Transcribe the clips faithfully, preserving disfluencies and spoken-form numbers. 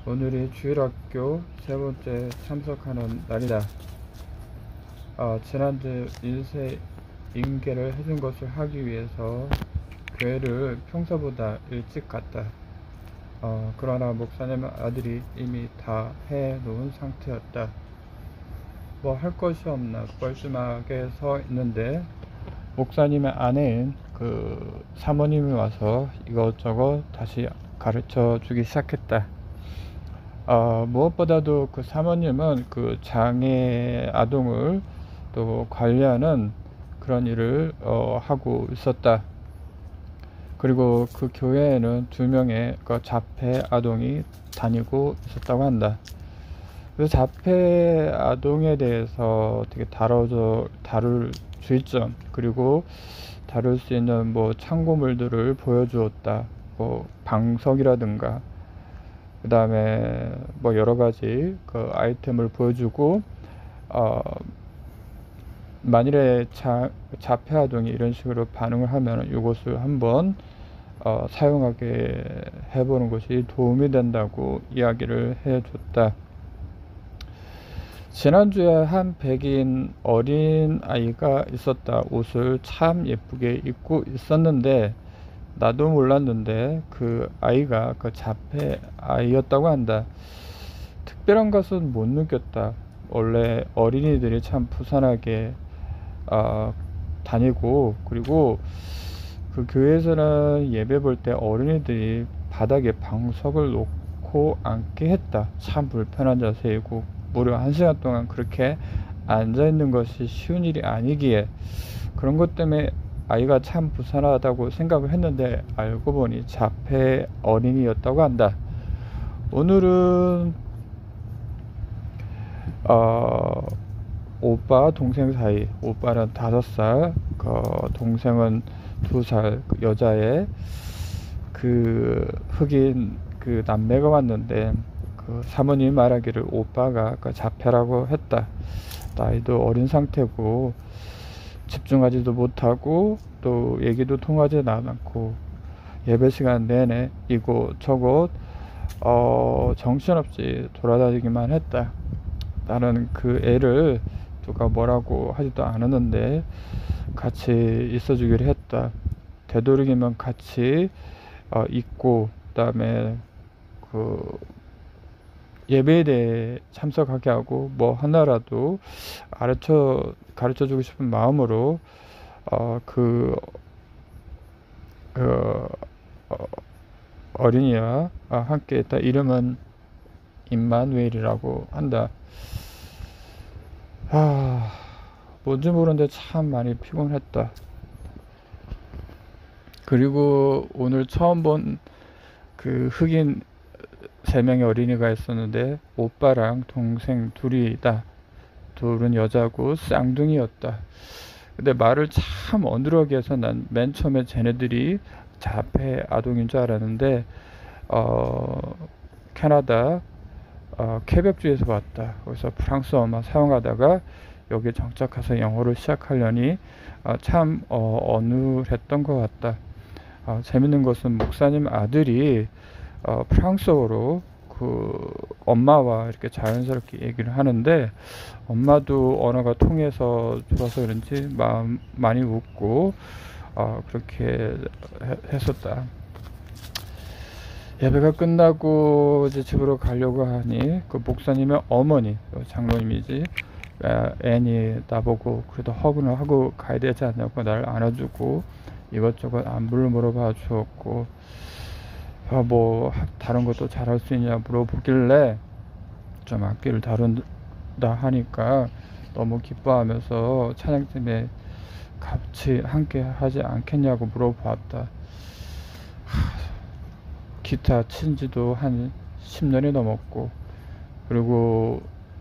오늘이 주일학교 세 번째 참석하는 날이다. 어, 지난주 일세 인계를 해준 것을 하기 위해서 교회를 평소보다 일찍 갔다. 어, 그러나 목사님 아들이 이미 다 해놓은 상태였다. 뭐 할 것이 없나 뻘쭘하게 서 있는데 목사님의 아내인 그 사모님이 와서 이것저것 다시 가르쳐 주기 시작했다. 어, 무엇보다도 그 사모님은 그 장애 아동을 또 관리하는 그런 일을 어, 하고 있었다. 그리고 그 교회에는 두 명의 그 자폐 아동이 다니고 있었다고 한다. 그 자폐 아동에 대해서 되게 다뤄져 다룰 주의점, 그리고 다룰 수 있는 뭐 참고물들을 보여주었다. 뭐 방석이라든가 그 다음에 뭐 여러가지 그 아이템을 보여주고, 어 만일에 자, 자폐 아동이 이런 식으로 반응을 하면 이것을 한번 어, 사용하게 해보는 것이 도움이 된다고 이야기를 해줬다. 지난주에 한 백인 어린 아이가 있었다. 옷을 참 예쁘게 입고 있었는데 나도 몰랐는데 그 아이가 그 자폐 아이였다고 한다. 특별한 것은 못 느꼈다. 원래 어린이들이 참 부산하게 어, 다니고, 그리고 그 교회에서는 예배 볼 때 어린이들이 바닥에 방석을 놓고 앉게 했다. 참 불편한 자세이고 무려 한 시간 동안 그렇게 앉아 있는 것이 쉬운 일이 아니기에 그런 것 때문에 아이가 참 불쌍하다고 생각을 했는데 알고 보니 자폐 어린이였다고 한다. 오늘은 어, 오빠 동생 사이, 오빠는 다섯 살, 그 동생은 두 살, 그 여자의 그 흑인 그 남매가 왔는데 그 사모님이 말하기를 오빠가 그 자폐라고 했다. 나이도 어린 상태고 집중하지도 못하고 또 얘기도 통하지 않고 예배 시간 내내 이곳 저곳 어 정신없이 돌아다니기만 했다. 나는 그 애를 누가 뭐라고 하지도 않았는데 같이 있어주기로 했다. 되도록이면 같이 어, 있고, 그 다음에 그 예배에 대해 참석하게 하고 뭐 하나라도 가르쳐 가르쳐주고 싶은 마음으로 어, 그, 그 어, 어린이와 함께 했다. 이름은 임마누엘이라고 한다. 아, 뭔지 모르는데 참 많이 피곤했다. 그리고 오늘 처음 본 그 흑인 세 명의 어린이가 있었는데 오빠랑 동생 둘이다. 둘은 여자고 쌍둥이였다. 근데 말을 참 어눌하게 해서 난 맨 처음에 쟤네들이 자폐 아동인 줄 알았는데 어 캐나다 어, 퀘벡주에서 왔다. 그래서 프랑스어만 사용하다가 여기 정착해서 영어를 시작하려니 어, 참 어, 어눌했던 것 같다. 어, 재밌는 것은 목사님 아들이 어, 프랑스어로 그 엄마와 이렇게 자연스럽게 얘기를 하는데 엄마도 언어가 통해서 좋아서 그런지 마음 많이 웃고 어, 그렇게 해, 했었다. 예배가 끝나고 이제 집으로 가려고 하니 그 목사님의 어머니, 장로님이지, 애니 나보고 그래도 허근을 하고 가야 되지 않냐고 나를 안아주고 이것저것 안부를 물어봐 주었고, 어, 뭐 다른 것도 잘할 수 있냐 물어보길래 좀 악기를 다룬다 하니까 너무 기뻐하면서 찬양팀에 같이 함께 하지 않겠냐고 물어봤다. 기타 친 지도 한 십 년이 넘었고, 그리고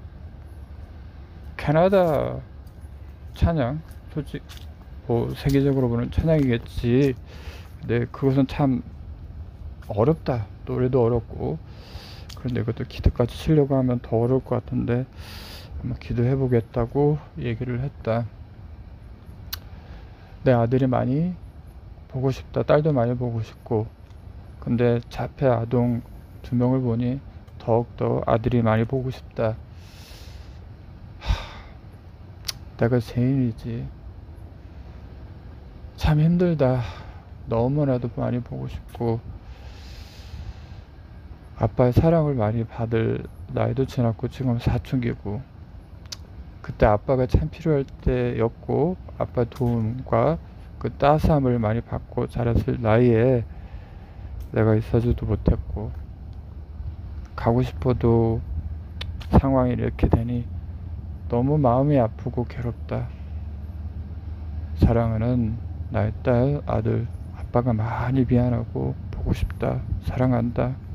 캐나다 찬양, 솔직히 뭐 세계적으로 보는 찬양이겠지. 근데 그것은 참 어렵다. 노래도 어렵고, 그런데 그것도 기타까지 치려고 하면 더 어려울 것 같은데 한번 기도해 보겠다고 얘기를 했다. 내 아들이 많이 보고 싶다. 딸도 많이 보고 싶고, 근데 자폐 아동 두 명을 보니 더욱더 아들이 많이 보고 싶다. 하, 내가 죄인이지. 참 힘들다. 너무나도 많이 보고 싶고 아빠의 사랑을 많이 받을 나이도 지났고 지금 사춘기고, 그때 아빠가 참 필요할 때였고 아빠 도움과 그 따스함을 많이 받고 자랐을 나이에 내가 있어주도 못했고, 가고 싶어도 상황이 이렇게 되니 너무 마음이 아프고 괴롭다. 사랑하는 나의 딸, 아들, 아빠가 많이 미안하고 보고 싶다. 사랑한다.